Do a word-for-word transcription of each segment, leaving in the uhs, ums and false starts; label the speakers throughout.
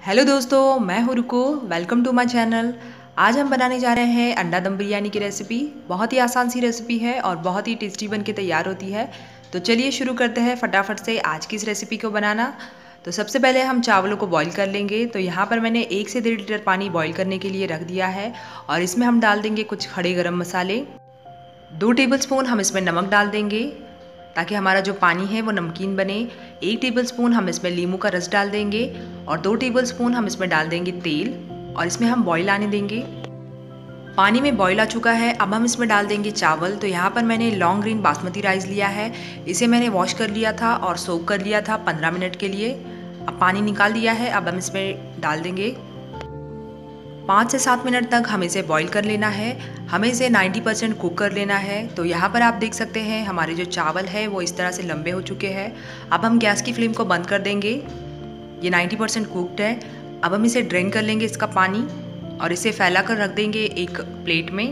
Speaker 1: Hello दोस्तों, मैं हूँ रुको। Welcome to my channel. आज हम बनाने जा रहे हैं अंडा दम बिरयानी की रेसिपी। बहुत ही आसान सी रेसिपी है और बहुत ही टेस्टी बन के तैयार होती है। तो चलिए शुरू करते हैं फटाफट से आज की इस रेसिपी को बनाना। तो सबसे पहले हम चावलों को बॉईल कर लेंगे। तो यहाँ पर मैंने एक से डेढ़ लीटर पानी बॉईल करने के लिए रख दिया है और इसमें हम डाल देंगे कुछ खड़े गरम मसाले। दो टेबलस्पून हम इसमें नमक डाल देंगे ताकि हमारा जो पानी है वो नमकीन बने। एक टेबलस्पून हम इसमें नींबू का रस डाल देंगे और दो टेबलस्पून हम इसमें डाल देंगे तेल और इसमें हम बॉईल आने देंगे। पानी में बॉईल आ चुका है, अब हम इसमें डाल देंगे चावल। तो यहाँ पर मैंने लॉन्ग ग्रीन बासमती राइस लिया है। इसे मैंने वॉश कर लिया था और सोक कर लिया था पंद्रह मिनट के लिए। अब पानी निकाल दिया है, अब हम इसमें डाल देंगे। पाँच से सात मिनट तक हमें इसे बॉईल कर लेना है। हमें इसे नब्बे परसेंट कुक कर लेना है। तो यहाँ पर आप देख सकते हैं हमारे जो चावल है वो इस तरह से लंबे हो चुके हैं। अब हम गैस की फ्लेम को बंद कर देंगे। ये नब्बे परसेंट कुकड है। अब हम इसे ड्रेन कर लेंगे इसका पानी और इसे फैला कर रख देंगे एक प्लेट में।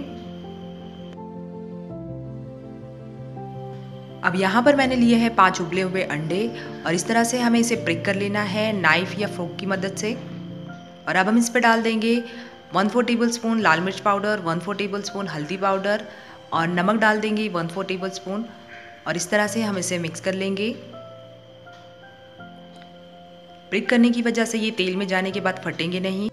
Speaker 1: अब यहाँ पर मैंने लिए हैं पाँच उबले हुए अंडे और इस तरह से हमें इसे प्रिक कर लेना है नाइफ या फोक की मदद से। और अब हम इस पर डाल देंगे वन फोर टेबल स्पून लाल मिर्च powder, one four tablespoon हल्दी पाउडर और नमक डाल देंगे वन फोर टेबल स्पून। और इस तरह से हम इसे मिक्स कर लेंगे। प्रिक करने की वजह से ये तेल में जाने के बाद फटेंगे नहीं।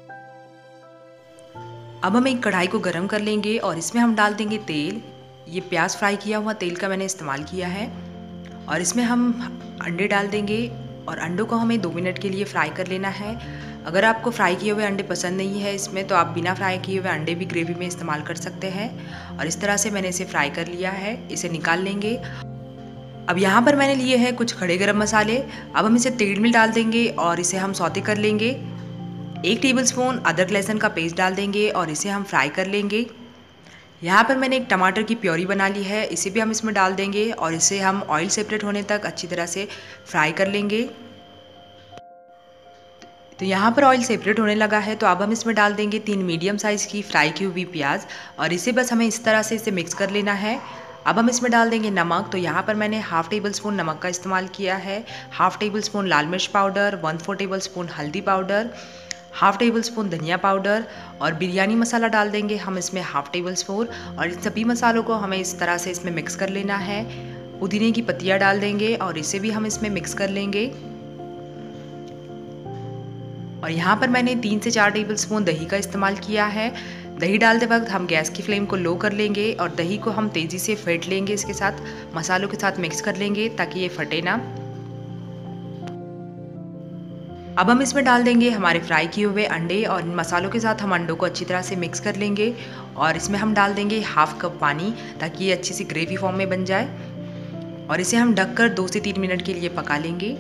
Speaker 1: अब हम एक कढ़ाई को गरम कर लेंगे और इसमें हम डाल देंगे तेल। ये प्याज फ्राई किया हुआ तेल का मैंने इस्तेमाल किया है। और इसमें हम अंडे डाल देंगे और अंडों को हमें दो मिनट के लिए फ्राई कर लेना है। अगर आपको फ्राई किए हुए अंडे पसंद नहीं है इसमें, तो आप बिना फ्राई किए हुए अंडे भी ग्रेवी में इस्तेमाल कर सकते हैं। और इस तरह से मैंने इसे फ्राई कर लिया है, इसे निकाल लेंगे। अब यहाँ पर मैंने लिए हैं कुछ खड़े गरम मसाले। अब हम इसे तेल में डाल देंगे और इसे हम सौते कर लेंगे। एक टेबलस्पून अदरक लहसुन का पेस्ट डाल देंगे और इसे हम फ्राई कर लेंगे। यहाँ पर मैंने एक टमाटर की प्योरी बना ली है, इसे भी हम इसमें डाल देंगे और इसे हम ऑयल सेपरेट होने तक अच्छी तरह से फ्राई कर लेंगे। तो यहाँ पर ऑयल सेपरेट होने लगा है, तो अब हम इसमें डाल देंगे तीन मीडियम साइज़ की फ्राई की हुई प्याज और इसे बस हमें इस तरह से इसे मिक्स कर लेना है। अब हम इसमें डाल देंगे नमक। तो यहाँ पर मैंने हाफ़ टेबल स्पून नमक का इस्तेमाल किया है, हाफ़ टेबल स्पून लाल मिर्च powder, one four tablespoon हल्दी पाउडर, हाफ़ टेबल स्पून धनिया पाउडर और बिरयानी मसाला डाल देंगे हम इसमें हाफ़ टेबल स्पून। और इन सभी मसालों को हमें इस तरह से इसमें मिक्स कर लेना है। पुदीने की पत्तियाँ डाल देंगे और इसे भी हम इसमें मिक्स कर लेंगे। और यहाँ पर मैंने तीन से चार टेबल स्पून दही का इस्तेमाल किया है। दही डालते वक्त हम गैस की फ्लेम को लो कर लेंगे और दही को हम तेज़ी से फेंट लेंगे, इसके साथ मसालों के साथ मिक्स कर लेंगे ताकि ये फटे ना। अब हम इसमें डाल देंगे हमारे फ्राई किए हुए अंडे और इन मसालों के साथ हम अंडों को अच्छी तरह से मिक्स कर लेंगे। और इसमें हम डाल देंगे हाफ कप पानी ताकि ये अच्छी सी ग्रेवी फॉर्म में बन जाए। और इसे हम ढककर दो से तीन मिनट के लिए पका लेंगे।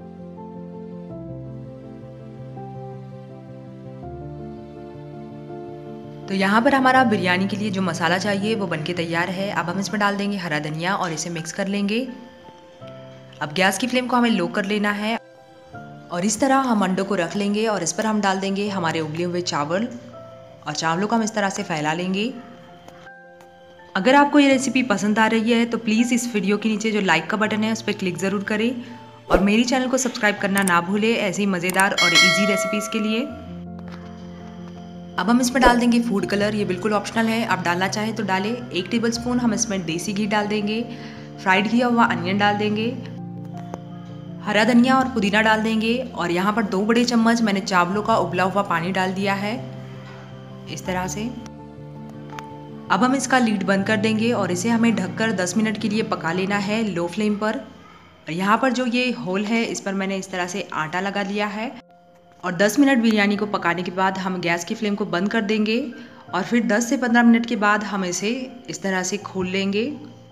Speaker 1: तो यहाँ पर हमारा बिरयानी के लिए जो मसाला चाहिए वो बनके तैयार है। अब हम इसमें डाल देंगे हरा धनिया और इसे मिक्स कर लेंगे। अब गैस की फ्लेम को हमें लो कर लेना है और इस तरह हम अंडों को रख लेंगे और इस पर हम डाल देंगे हमारे उबले हुए चावल और चावलों को हम इस तरह से फैला लेंगे। अगर आपको ये रेसिपी पसंद आ रही है तो प्लीज़ इस वीडियो के नीचे जो लाइक का बटन है उस पर क्लिक ज़रूर करें और मेरी चैनल को सब्सक्राइब करना ना भूलें ऐसी मज़ेदार और ईजी रेसिपीज़ के लिए। अब हम इसमें डाल देंगे फूड कलर। ये बिल्कुल ऑप्शनल है, आप डालना चाहें तो डालें। एक टेबलस्पून हम इसमें देसी घी डाल देंगे, फ्राइड किया हुआ अनियन डाल देंगे, हरा धनिया और पुदीना डाल देंगे। और यहाँ पर दो बड़े चम्मच मैंने चावलों का उबला हुआ पानी डाल दिया है इस तरह से। अब हम इसका लीड बंद कर देंगे और इसे हमें ढककर दस मिनट के लिए पका लेना है लो फ्लेम पर। यहाँ पर जो ये होल है इस पर मैंने इस तरह से आटा लगा लिया है। और दस मिनट बिरयानी को पकाने के बाद हम गैस की फ्लेम को बंद कर देंगे और फिर दस से पंद्रह मिनट के बाद हम इसे इस तरह से खोल लेंगे।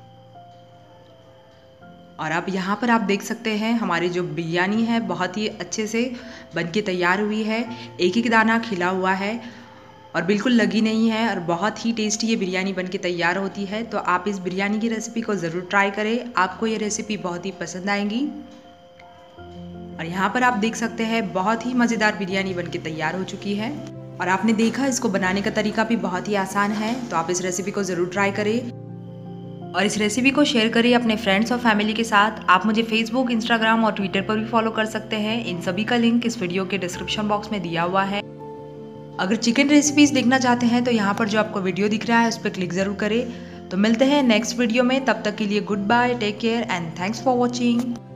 Speaker 1: और अब यहाँ पर आप देख सकते हैं हमारी जो बिरयानी है बहुत ही अच्छे से बनके तैयार हुई है। एक एक दाना खिला हुआ है और बिल्कुल लगी नहीं है और बहुत ही टेस्टी ये बिरयानी बनके तैयार होती है। तो आप इस बिरयानी की रेसिपी को ज़रूर ट्राई करें, आपको ये रेसिपी बहुत ही पसंद आएगी। और यहाँ पर आप देख सकते हैं बहुत ही मज़ेदार बिरयानी बनके तैयार हो चुकी है। और आपने देखा इसको बनाने का तरीका भी बहुत ही आसान है, तो आप इस रेसिपी को ज़रूर ट्राई करें। और इस रेसिपी को शेयर करिए अपने फ्रेंड्स और फैमिली के साथ। आप मुझे फेसबुक, इंस्टाग्राम और ट्विटर पर भी फॉलो कर सकते हैं। इन सभी का लिंक इस वीडियो के डिस्क्रिप्शन बॉक्स में दिया हुआ है। अगर चिकन रेसिपीज देखना चाहते हैं तो यहाँ पर जो आपको वीडियो दिख रहा है उस पर क्लिक ज़रूर करें। तो मिलते हैं नेक्स्ट वीडियो में, तब तक के लिए goodbye, take care and thanks for watching.